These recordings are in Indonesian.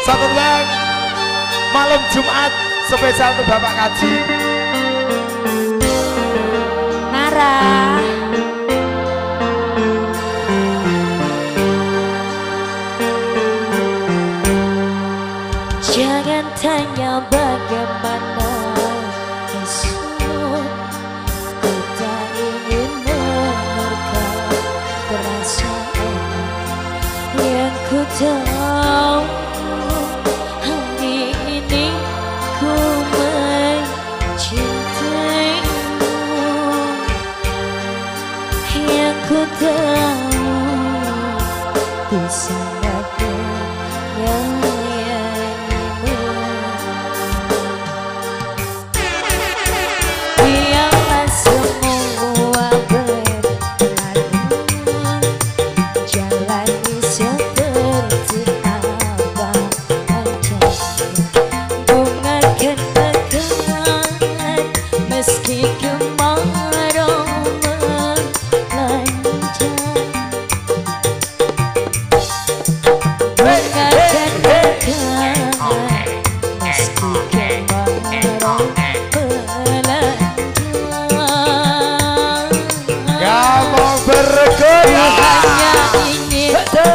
Satu bang, malam Jumat spesial untuk Bapak Kaji. Nara. Jangan tanya bagaimana esok, ku tak ingin menerka perasaan yang ku tahu. Hari ini ku mencintaimu, yang ku tahu ku sangat menyayangimu. Biarlah semua berlalu, jalani seperti apa adanya. Bunga akan mekar meski kemarau melanda. Bunga akan mekar meski kemarau melanda. Gampang bergoyang. Hanya ingin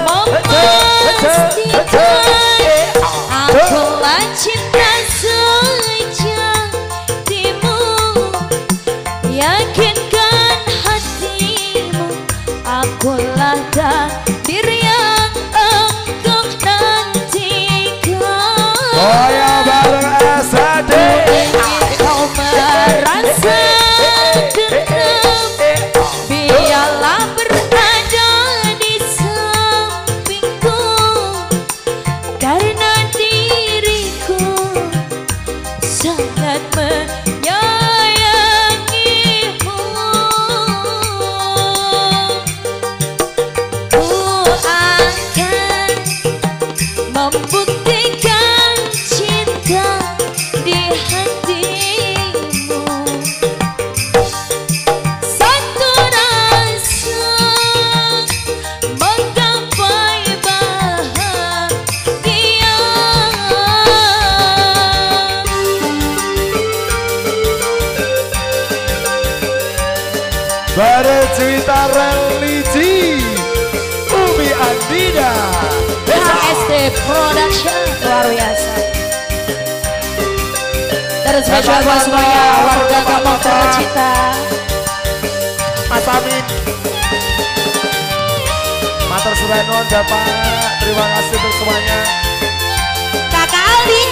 memastikan akulah cinta sejatimu, yakinkan hatimu, akulah takdir yang engkau nantikan. Goyang bareng SAD. Ingin kau merasa tenang, biarlah berada di sampingku, karena diriku sangat menyayangimu. Ku akan membuktikan cinta di hatimu. Satu rasa menggapai bahagia. Bercerita religi Umi Andina. HSD Production luar biasa. Dan spesial buat semuanya warga kampung tercinta. Mas Amin, matur surenon Bapak, terima kasih untuk semuanya. Kakak Aldi.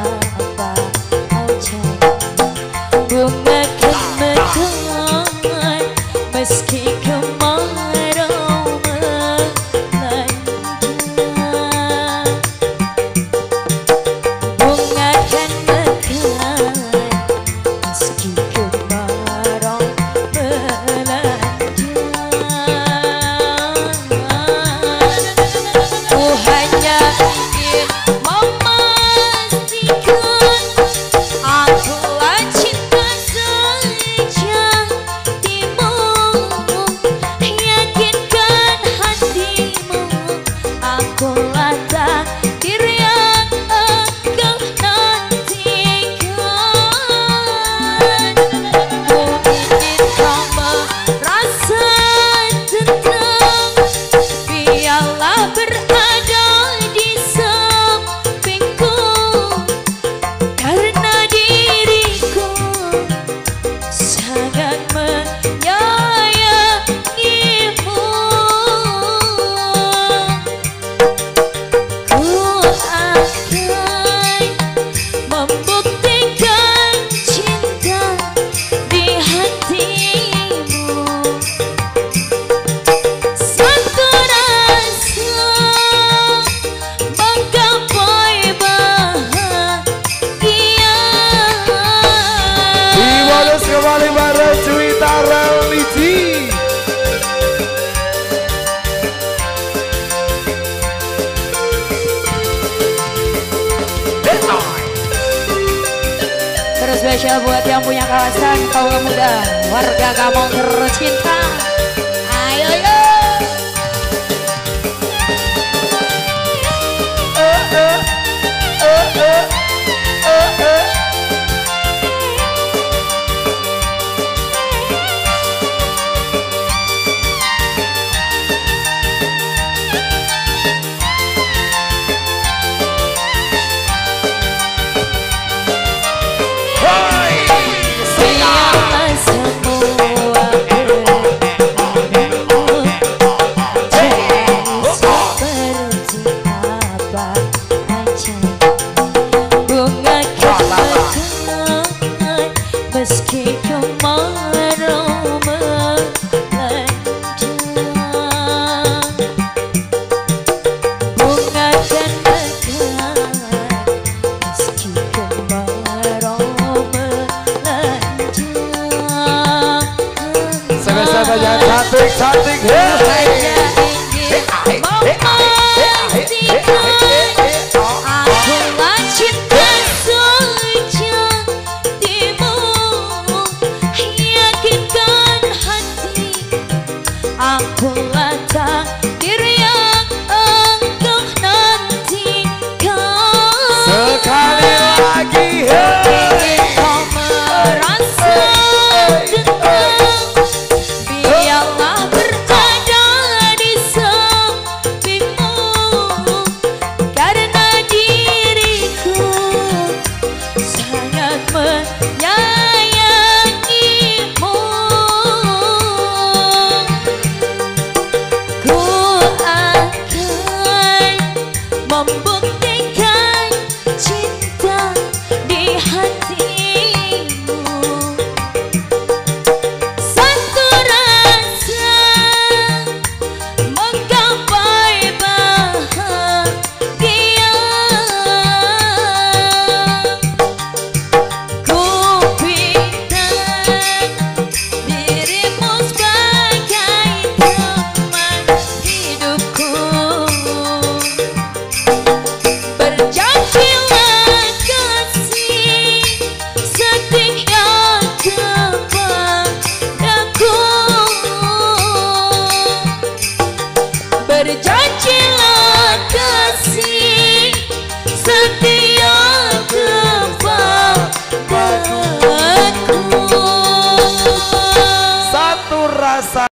Bunga akan mekar spesial buat yang punya kawasan kaum muda, warga kampung tercinta. Ayo yo. Meski kemarau melanda, bunga dan mekar. Meski kemarau melanda, sama-sama yang cantik-cantik. hanya ingin memastikan akulah cinta sejatimu. Yakinkan hati, akulah takdir yang engkau nantikan. Sekali lagi, Ingin kau merasa tenang, biarlah berada di sampingmu, karena diriku sangat menyayangimu. Ku akan membuktikan cinta di hatimu. Satu rasa menggapai bahagia. Ku pinta dirimu sebagai teman hidupku. Berjanjilah kasih setia kepadaku. Berjanjilah kasih setia kepadaku. satu rasa.